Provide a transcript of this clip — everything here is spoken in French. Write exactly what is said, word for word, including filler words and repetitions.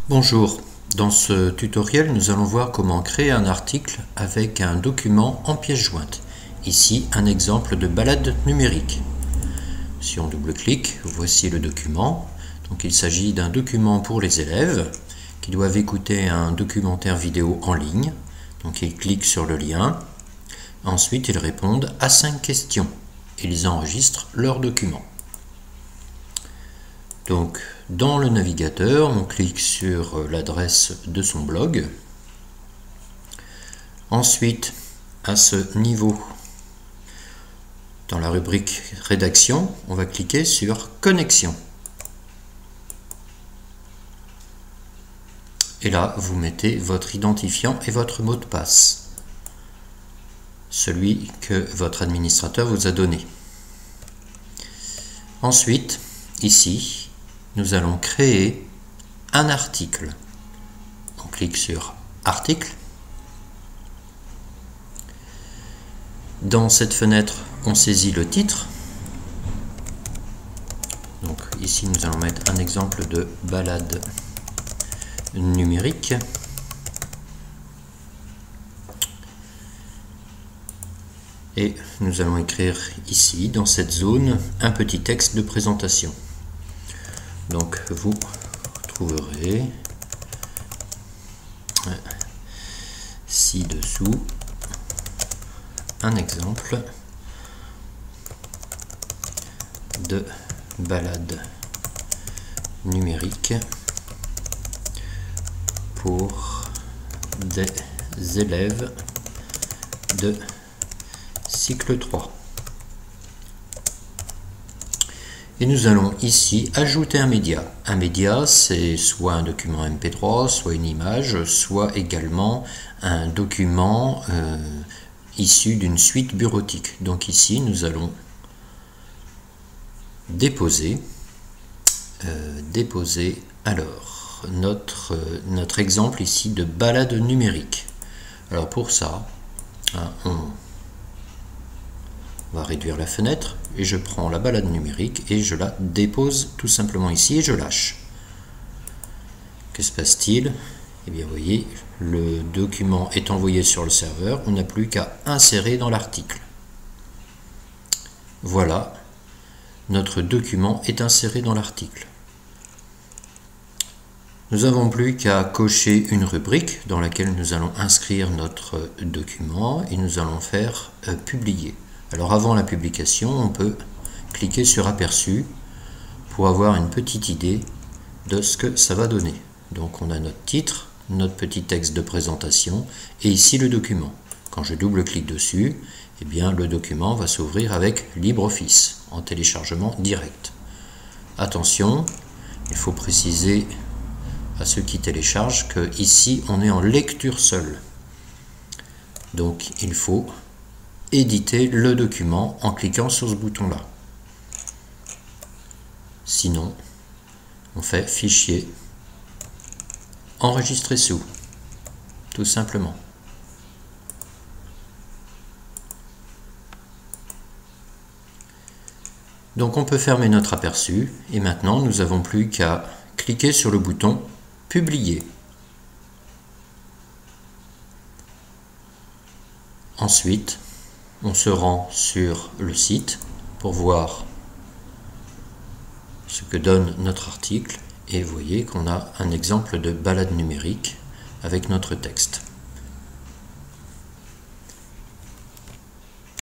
Bonjour, dans ce tutoriel nous allons voir comment créer un article avec un document en pièces jointes. Ici un exemple de balade numérique. Si on double-clique, voici le document. Donc il s'agit d'un document pour les élèves qui doivent écouter un documentaire vidéo en ligne. Donc ils cliquent sur le lien. Ensuite ils répondent à cinq questions. Ils enregistrent leur document. Donc, dans le navigateur, on clique sur l'adresse de son blog. Ensuite, à ce niveau, dans la rubrique rédaction, on va cliquer sur connexion. Et là, vous mettez votre identifiant et votre mot de passe, celui que votre administrateur vous a donné. Ensuite, ici, nous allons créer un article. On clique sur article. Dans cette fenêtre, on saisit le titre. Donc ici, nous allons mettre un exemple de balade numérique. Et nous allons écrire ici, dans cette zone, un petit texte de présentation. Donc vous trouverez ci-dessous un exemple de balade numérique pour des élèves de cycle trois. Et nous allons ici ajouter un média. Un média, c'est soit un document M P trois, soit une image, soit également un document euh, issu d'une suite bureautique. Donc ici, nous allons déposer, euh, déposer alors notre, euh, notre exemple ici de balade numérique. Alors pour ça, hein, on On va réduire la fenêtre et je prends la balade numérique et je la dépose tout simplement ici et je lâche. Que se passe-t-il? Eh bien, vous voyez, le document est envoyé sur le serveur. On n'a plus qu'à insérer dans l'article. Voilà, notre document est inséré dans l'article. Nous n'avons plus qu'à cocher une rubrique dans laquelle nous allons inscrire notre document et nous allons faire euh, publier. Alors avant la publication, on peut cliquer sur aperçu pour avoir une petite idée de ce que ça va donner. Donc on a notre titre, notre petit texte de présentation et ici le document. Quand je double-clique dessus, eh bien le document va s'ouvrir avec LibreOffice en téléchargement direct. Attention, il faut préciser à ceux qui téléchargent que ici on est en lecture seule. Donc il faut éditer le document en cliquant sur ce bouton-là. Sinon, on fait fichier, enregistrer sous, tout simplement. Donc on peut fermer notre aperçu et maintenant nous n'avons plus qu'à cliquer sur le bouton publier. Ensuite, on se rend sur le site pour voir ce que donne notre article et vous voyez qu'on a un exemple de balade numérique avec notre texte.